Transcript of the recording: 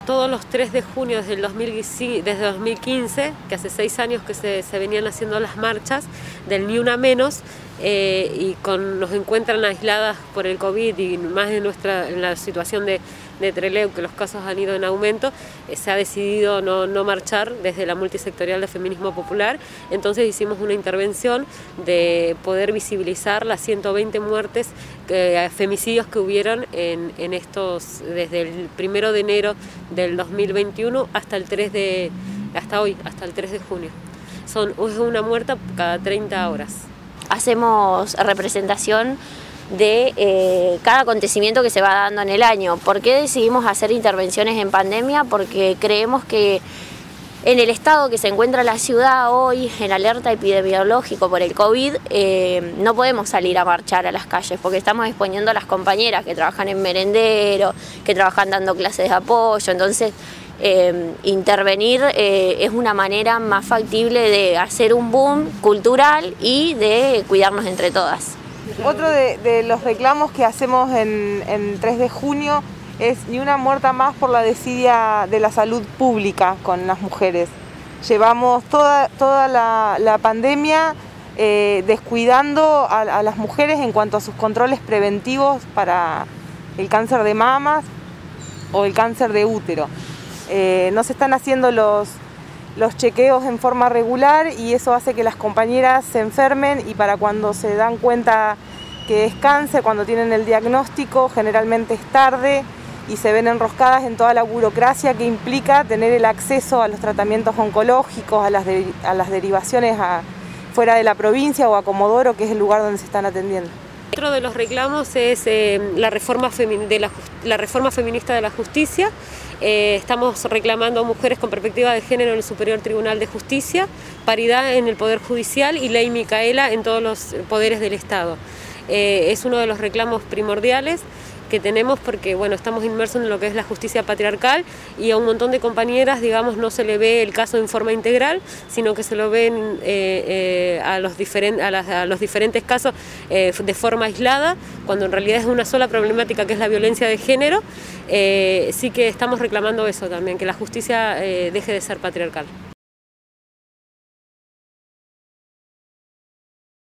Todos los 3 de junio desde 2015, que hace 6 años que se venían haciendo las marchas del Ni Una Menos, y nos encuentran aisladas por el COVID y más en la situación de Trelew, que los casos han ido en aumento, se ha decidido no marchar desde la multisectorial de Feminismo Popular. Entonces hicimos una intervención de poder visibilizar las 120 muertes, femicidios que hubieron en estos, desde el 1 de enero del 2021 hasta el 3 de junio. Es una muerte cada 30 horas. Hacemos representación de cada acontecimiento que se va dando en el año. ¿Por qué decidimos hacer intervenciones en pandemia? Porque creemos que en el estado que se encuentra la ciudad hoy, en alerta epidemiológico por el COVID, no podemos salir a marchar a las calles porque estamos exponiendo a las compañeras que trabajan en merendero, que trabajan dando clases de apoyo. Entonces, intervenir es una manera más factible de hacer un boom cultural y de cuidarnos entre todas. Otro de los reclamos que hacemos en 3 de junio es ni una muerta más por la desidia de la salud pública con las mujeres. Llevamos toda la pandemia descuidando a las mujeres en cuanto a sus controles preventivos para el cáncer de mamas o el cáncer de útero. No se están haciendo los chequeos en forma regular y eso hace que las compañeras se enfermen, y para cuando se dan cuenta que es cáncer, cuando tienen el diagnóstico, generalmente es tarde y se ven enroscadas en toda la burocracia que implica tener el acceso a los tratamientos oncológicos, a las derivaciones fuera de la provincia o a Comodoro, que es el lugar donde se están atendiendo. Otro de los reclamos es la reforma feminista de la justicia. Estamos reclamando mujeres con perspectiva de género en el Superior Tribunal de Justicia, paridad en el Poder Judicial y ley Micaela en todos los poderes del Estado. Es uno de los reclamos primordiales que tenemos porque, bueno, estamos inmersos en lo que es la justicia patriarcal y a un montón de compañeras, digamos, no se le ve el caso en forma integral, sino que se lo ven a los diferentes casos de forma aislada, cuando en realidad es una sola problemática que es la violencia de género. Sí que estamos reclamando eso también, que la justicia deje de ser patriarcal.